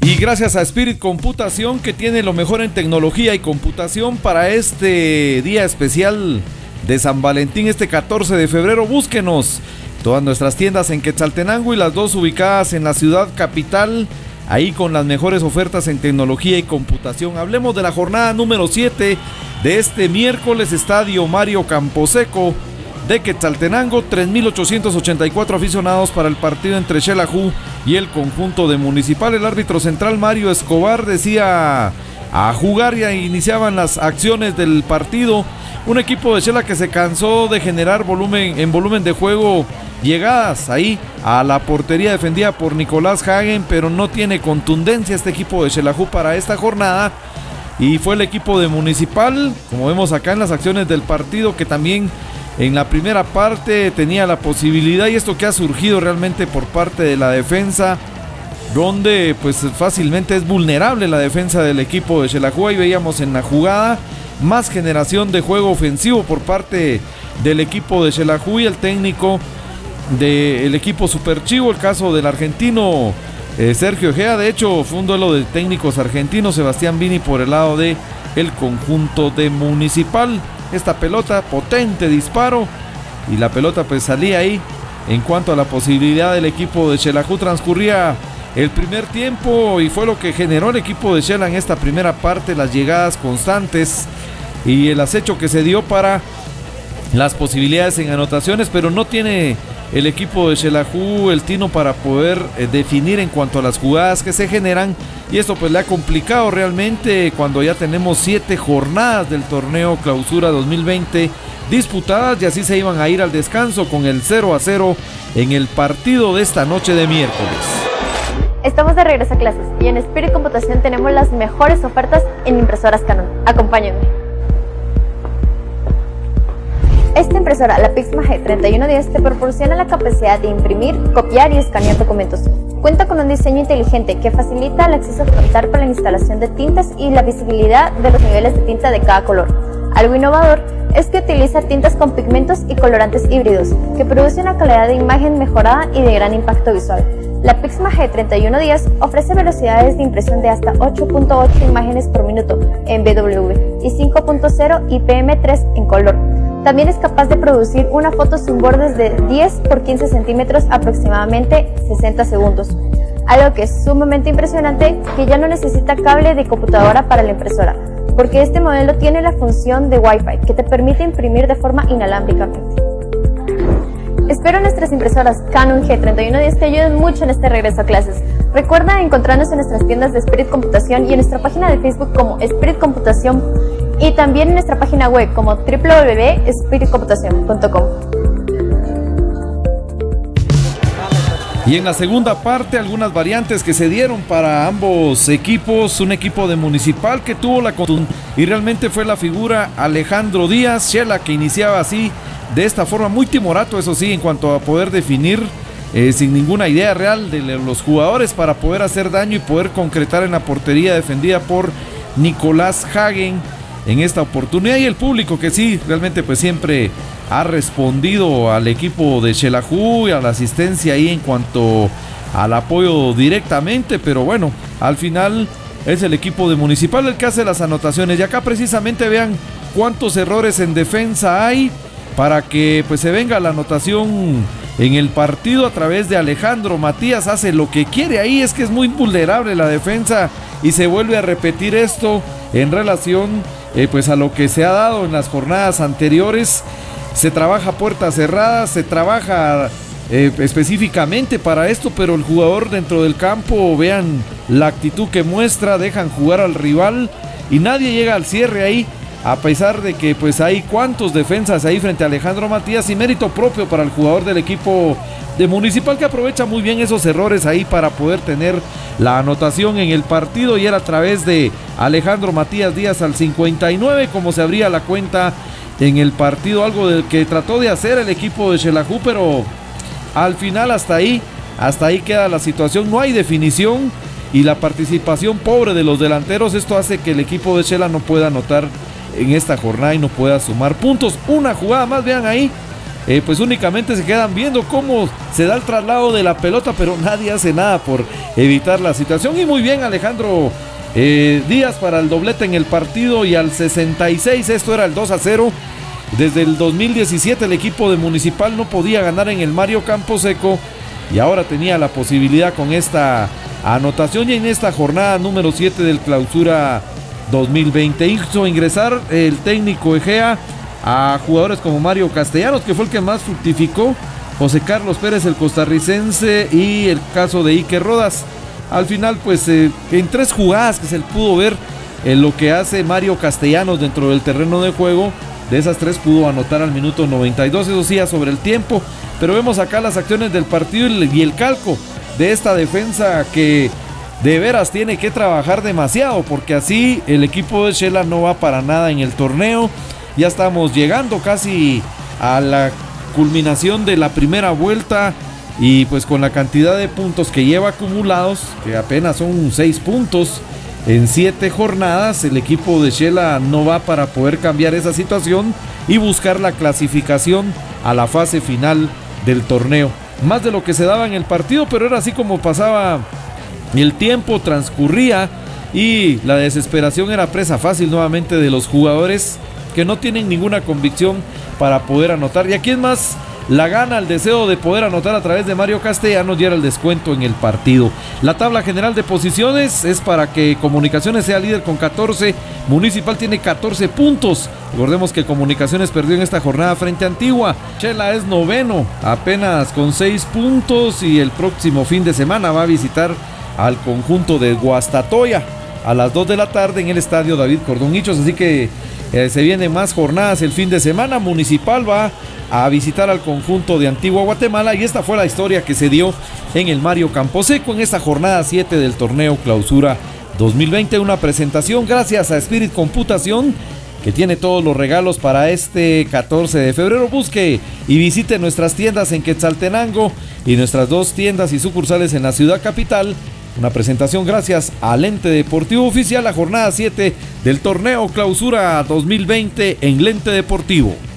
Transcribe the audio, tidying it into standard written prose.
Y gracias a Spirit Computación, que tiene lo mejor en tecnología y computación para este día especial de San Valentín, este 14 de febrero. Búsquenos todas nuestras tiendas en Quetzaltenango y las dos ubicadas en la ciudad capital, ahí con las mejores ofertas en tecnología y computación. Hablemos de la jornada número 7 de este miércoles. Estadio Mario Camposeco de Quetzaltenango, 3,884 aficionados para el partido entre Xelajú y el conjunto de Municipal. El árbitro central Mario Escobar decía a jugar, ya iniciaban las acciones del partido. Un equipo de Xela que se cansó de generar volumen de juego, llegadas ahí a la portería defendida por Nicolás Hagen, pero no tiene contundencia este equipo de Xelajú para esta jornada. Y fue el equipo de Municipal, como vemos acá en las acciones del partido, que también en la primera parte tenía la posibilidad, y esto que ha surgido realmente por parte de la defensa, donde pues fácilmente es vulnerable la defensa del equipo de Xelajú. Y veíamos en la jugada más generación de juego ofensivo por parte del equipo de Xelajú y el técnico del equipo Super Chivo, el caso del argentino Sergio Egea. De hecho fue un duelo de técnicos argentinos, Sebastián Vini por el lado de el conjunto de Municipal. Esta pelota, potente disparo, y la pelota pues salía ahí. En cuanto a la posibilidad del equipo de Xelajú, transcurría el primer tiempo y fue lo que generó el equipo de Xela en esta primera parte, las llegadas constantes y el acecho que se dio para las posibilidades en anotaciones, pero no tiene el equipo de Xelajú el tino para poder definir en cuanto a las jugadas que se generan, y esto pues le ha complicado realmente cuando ya tenemos 7 jornadas del torneo Clausura 2020 disputadas, y así se iban a ir al descanso con el 0-0 en el partido de esta noche de miércoles. Estamos de regreso a clases y en Spirit Computación tenemos las mejores ofertas en impresoras Canon. Acompáñenme. Esta impresora, la Pixma G3110, te proporciona la capacidad de imprimir, copiar y escanear documentos. Cuenta con un diseño inteligente que facilita el acceso frontal para la instalación de tintas y la visibilidad de los niveles de tinta de cada color. Algo innovador es que utiliza tintas con pigmentos y colorantes híbridos, que produce una calidad de imagen mejorada y de gran impacto visual. La Pixma G3110 ofrece velocidades de impresión de hasta 8.8 imágenes por minuto en BW y 5.0 IPM3 en color. También es capaz de producir una foto sin bordes de 10 por 15 centímetros, aproximadamente 60 segundos. Algo que es sumamente impresionante, que ya no necesita cable de computadora para la impresora, porque este modelo tiene la función de Wi-Fi que te permite imprimir de forma inalámbricamente. Espero nuestras impresoras Canon G3110 te ayuden mucho en este regreso a clases. Recuerda encontrarnos en nuestras tiendas de Spirit Computación y en nuestra página de Facebook como Spirit Computación, y también en nuestra página web como www.spiritcomputacion.com. Y en la segunda parte, algunas variantes que se dieron para ambos equipos. Un equipo de Municipal que tuvo la contundencia y realmente fue la figura Alejandro Díaz. Xela que iniciaba así, de esta forma, muy timorato, eso sí, en cuanto a poder definir, sin ninguna idea real de los jugadores para poder hacer daño y poder concretar en la portería defendida por Nicolás Hagen en esta oportunidad. Y el público que sí, realmente pues siempre ha respondido al equipo de Xelajú y a la asistencia ahí en cuanto al apoyo directamente, pero bueno, al final es el equipo de Municipal el que hace las anotaciones. Y acá precisamente vean cuántos errores en defensa hay para que pues se venga la anotación en el partido a través de Alejandro Matías. Hace lo que quiere ahí, es que es muy vulnerable la defensa, y se vuelve a repetir esto en relación pues a lo que se ha dado en las jornadas anteriores. Se trabaja puertas cerradas, se trabaja específicamente para esto, pero el jugador dentro del campo, vean la actitud que muestra, dejan jugar al rival y nadie llega al cierre ahí, a pesar de que pues hay cuantos defensas ahí frente a Alejandro Matías, y mérito propio para el jugador del equipo de Municipal, que aprovecha muy bien esos errores ahí para poder tener la anotación en el partido, y era a través de Alejandro Matías Díaz al 59 como se abría la cuenta en el partido, algo que trató de hacer el equipo de Xelajú, pero al final hasta ahí queda la situación. No hay definición y la participación pobre de los delanteros, esto hace que el equipo de Xela no pueda anotar en esta jornada y no pueda sumar puntos. Una jugada más, vean ahí, pues únicamente se quedan viendo cómo se da el traslado de la pelota, pero nadie hace nada por evitar la situación. Y muy bien Alejandro Díaz para el doblete en el partido, y al 66 esto era el 2-0. Desde el 2017 el equipo de Municipal no podía ganar en el Mario Camposeco, y ahora tenía la posibilidad con esta anotación, y en esta jornada número 7 del Clausura 2020 hizo ingresar el técnico Egea a jugadores como Mario Castellanos, que fue el que más fructificó, José Carlos Pérez el costarricense, y el caso de Ike Rodas. Al final pues en 3 jugadas que se pudo ver lo que hace Mario Castellanos dentro del terreno de juego, de esas 3 pudo anotar al minuto 92, eso sí, sobre el tiempo. Pero vemos acá las acciones del partido y el calco de esta defensa que de veras tiene que trabajar demasiado, porque así el equipo de Shela no va para nada en el torneo. Ya estamos llegando casi a la culminación de la primera vuelta, y pues con la cantidad de puntos que lleva acumulados, que apenas son 6 puntos en 7 jornadas, el equipo de Shela no va para poder cambiar esa situación y buscar la clasificación a la fase final del torneo. Más de lo que se daba en el partido, pero era así como pasaba el tiempo, transcurría, y la desesperación era presa fácil nuevamente de los jugadores que no tienen ninguna convicción para poder anotar. Y aquí es más la gana, el deseo de poder anotar a través de Mario Castellanos, y era el descuento en el partido. La tabla general de posiciones es para que Comunicaciones sea líder con 14, Municipal tiene 14 puntos. Recordemos que Comunicaciones perdió en esta jornada frente a Antigua. Shela es noveno, apenas con 6 puntos, y el próximo fin de semana va a visitar al conjunto de Guastatoya a las 2 de la tarde en el estadio David Cordón Hichos. Así que se vienen más jornadas el fin de semana. Municipal va a visitar al conjunto de Antigua Guatemala, y esta fue la historia que se dio en el Mario Camposeco en esta jornada 7 del torneo Clausura 2020. Una presentación gracias a Spirit Computación, que tiene todos los regalos para este 14 de febrero. Busque y visite nuestras tiendas en Quetzaltenango y nuestras 2 tiendas y sucursales en la ciudad capital. Una presentación gracias a Lente Deportivo Oficial, la jornada 7 del torneo Clausura 2020 en Lente Deportivo.